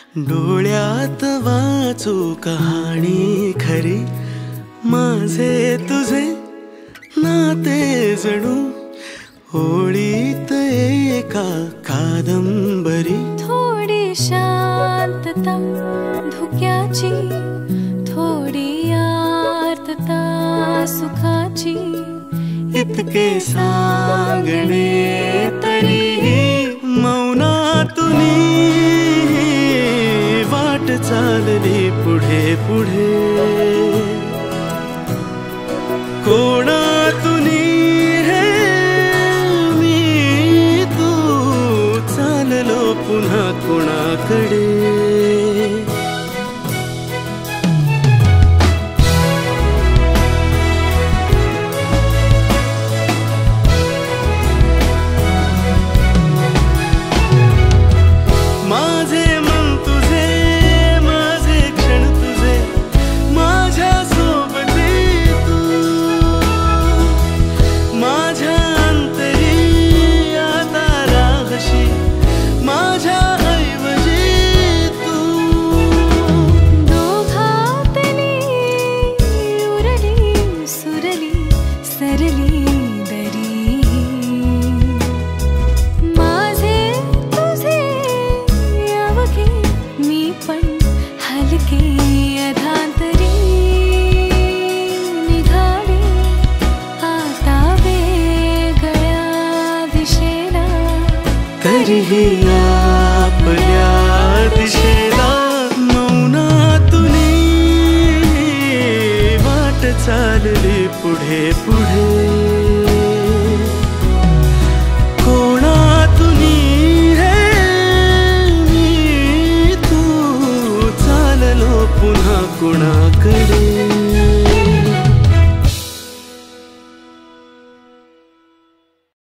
डोळ्यात वाचू कहाणी खरी, माझे तुझे नाते जणू ओळीत एका कादंबरी। थोडी शांतता धुक्याची, थोडी आर्तता सुखाची, इतके सांगणे तरी मौनातुनी वाट चालली पुढे पुढे। कोणातुनी हे मी तू चाललो पुन्हा कोणाकडे। तरीही आपल्या दिशेला मौनातुनी वाट चालली पुढे पुढे। कोणातुनी हे मी तू चाललो पुन्हा कोणाकडे।